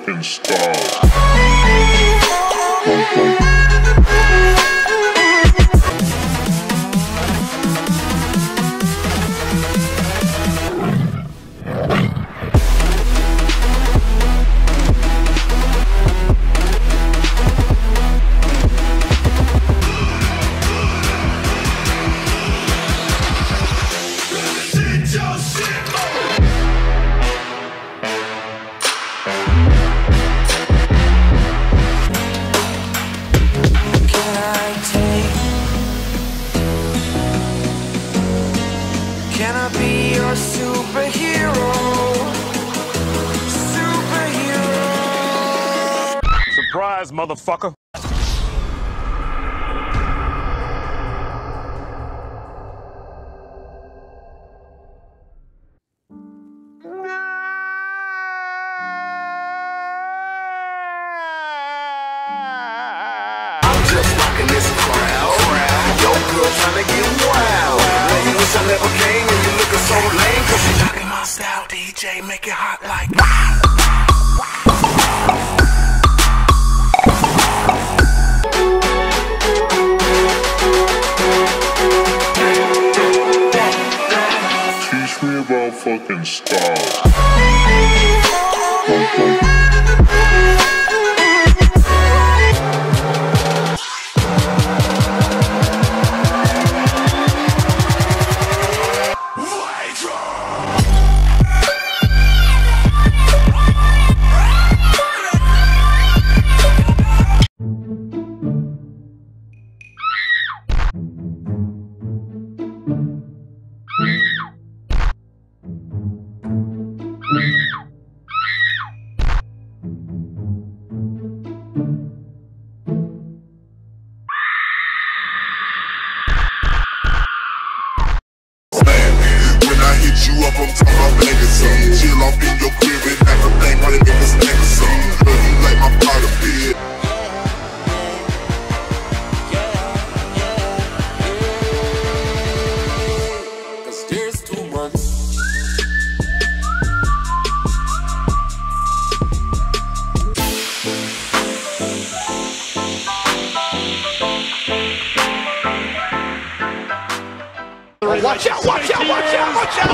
fucking stars. Can I be your superhero? Superhero. Surprise, motherfucker. I'm just rocking this crowd. Yo, girl tryna get wild. You wish I never came and you looking so lame. Cause you talking my style, DJ, make it hot like wow. Teach me about fucking stars. You up, I'm talking about legacy. Chill off in your crib and have a thing, probably give us an ecstasy. Girl, you like my pot of beer. Cause there's too much. Watch out, watch out, watch out, watch out!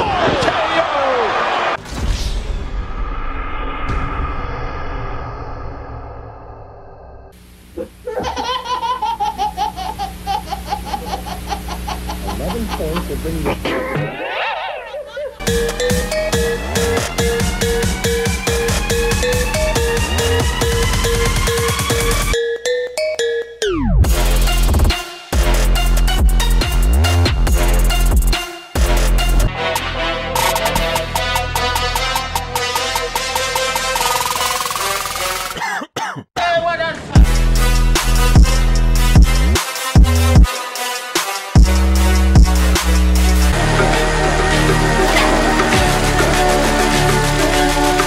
Points will bring you.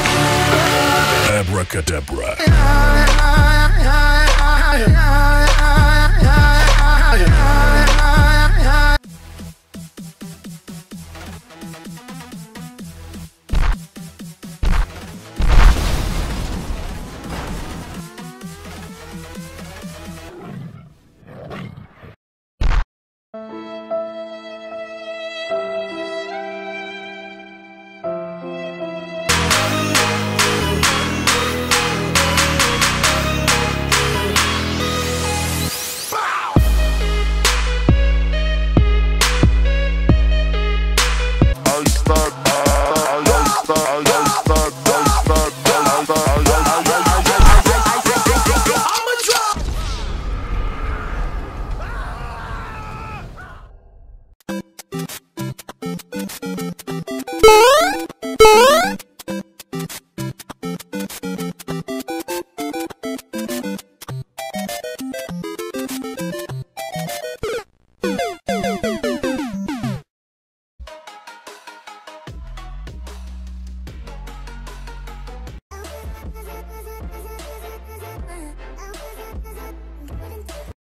Abracadabra.